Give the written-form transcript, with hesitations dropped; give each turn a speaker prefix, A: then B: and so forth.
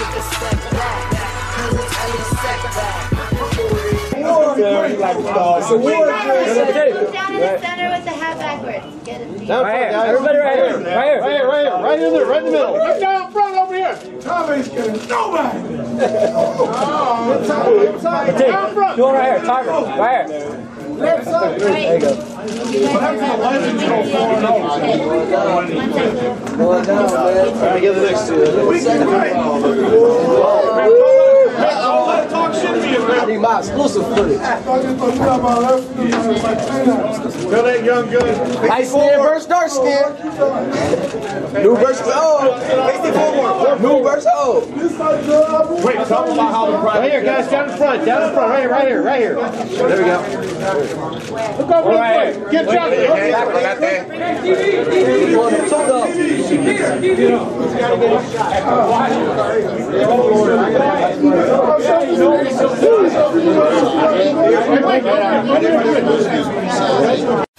A: take a step back, cause it's only a setback.
B: Down in the center with the hat backwards. Get it.
C: Right here. Everybody right here. Right here. Right here. Right here. Right in there. Right in the middle.
D: Look down front over here.
E: Tom ain't getting nobody.
D: Down front.
C: Do one right here. Tiger. Right here.
E: Left side.
C: There you go.
F: Trying to get the next two.
E: We can right.
D: Don't let talk shit to you,
F: I need my exclusive footage.
D: Tell that young gun.
F: Light skin versus dark skin. New versus old. New versus old.
D: Wait, tell them about how the private.
C: Right here, guys. Down in front. Down in front. Right here. Right here. Right here.
F: There we go.
D: Look over
C: Right
D: the Get Johnny.
E: Excuse me.